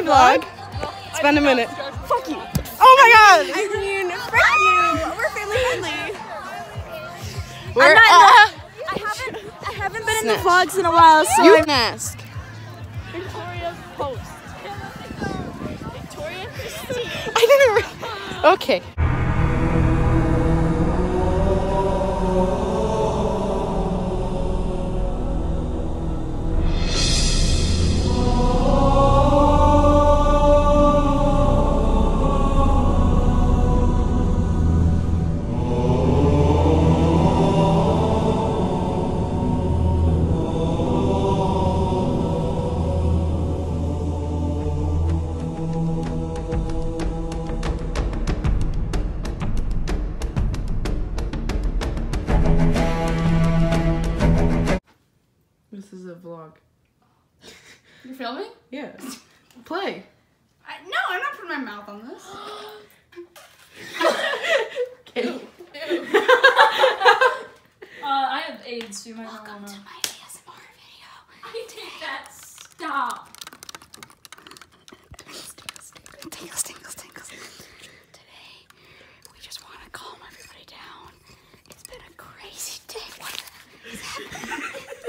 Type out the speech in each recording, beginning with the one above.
vlog. It's been a minute. Fuck you. Oh my god! I mean, frick you. We're family friendly. We're I haven't been in the vlogs in a while, so you can ask. Victoria Post. Victoria Christine. I didn't. Okay. This is a vlog. You're filming? Yeah. Play. No, I'm not putting my mouth on this. Ew. I have AIDS, so you might not welcome wanna. to my ASMR video. I take that. Stop. Tingles. Today, we just want to calm everybody down. It's been a crazy day. What is happening?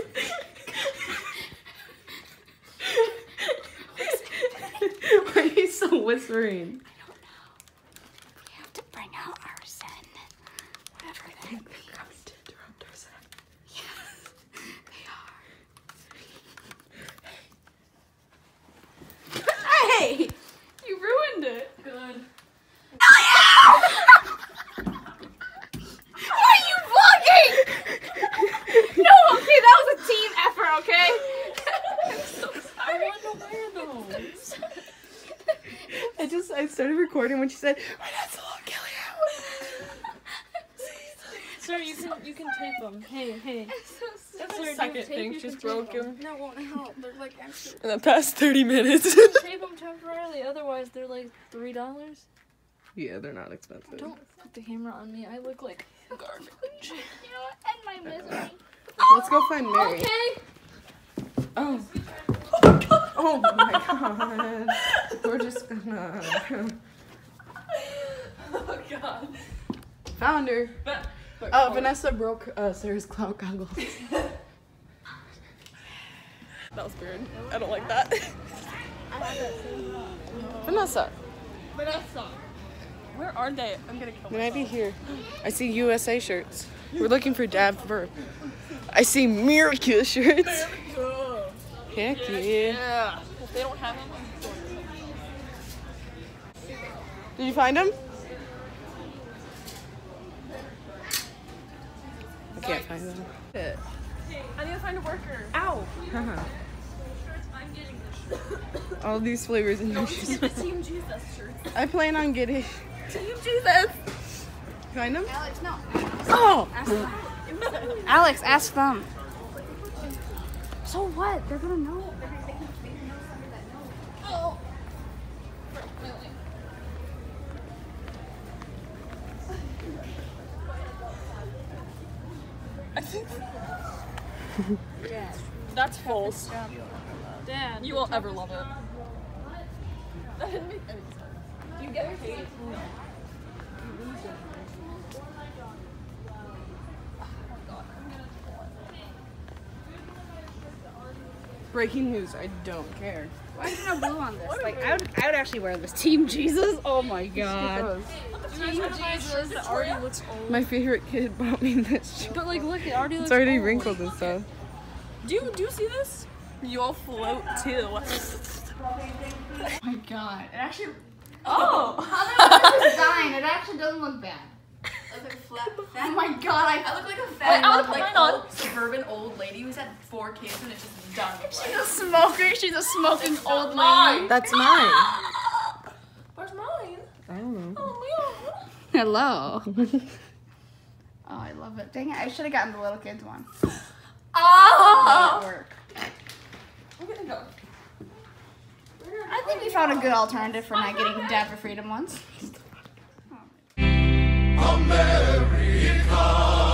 Why are you so whispering? I don't know. We have to bring out our zen. Whatever that means. Coming to interrupt our set. Yes, they are. Hey! You ruined it. Good. Why are you vlogging? No, okay, that was a team effort, okay? I'm so I sorry. want to wear those. I started recording when she said, "My dad's a little killing Sir, you can tape them. Hey. That's Sir, second tape, thing you just can tape broke them. him. That won't help. They're like extra. In the past 30 minutes. Tape them temporarily, otherwise they're like $3. Yeah, they're not expensive. Don't put the camera on me. I look like garbage. You know what? End my misery. Let's go find Mary. Okay. Oh. Oh my god. We're just gonna. Oh god. Found her. Oh, Vanessa broke Sarah's cloud goggles. That was weird. I don't like that. Vanessa. Where are they? I'm gonna kill They might be here. I see USA shirts. We're looking for Dab Fur. I see Miracle shirts. Heck yeah. Yeah. If they don't have them, I'm Did you find them? I can't find them. I need to find a worker. Ow! I'm getting this shirt. All these flavors in your shoes. Get the Team Jesus shirt. I plan on getting. Team Jesus. Find them? Alex, no. Oh! Alex, ask them. So what? They're gonna know. Oh. I think that's false. Dad, you won't ever love it. That didn't make any sense. Do you get paid? Breaking news, I don't care. Why is there no blue on this? Like, I would actually wear this. Team Jesus? Oh my god. Team Jesus that already looks old. My favorite kid bought me this shirt. But like, look, it already looks It's already old. wrinkled and stuff. Do you see this? You all float too. Oh my god. It actually. Oh! Design. It actually doesn't look bad. I look like a fat. Oh my god. I look like a Wait, fat, I wanna put like mine on. old, suburban old lady who's had 4 kids and it's just done. She's a smoker. She's a smoking old mine. lady. That's mine. Where's mine? I don't know. Oh, Hello. Oh, I love it. Dang it. I should have gotten the little kids one. Oh! That work. I'm gonna go. I think we found a good alternative for not getting Dab for Freedom ones. America.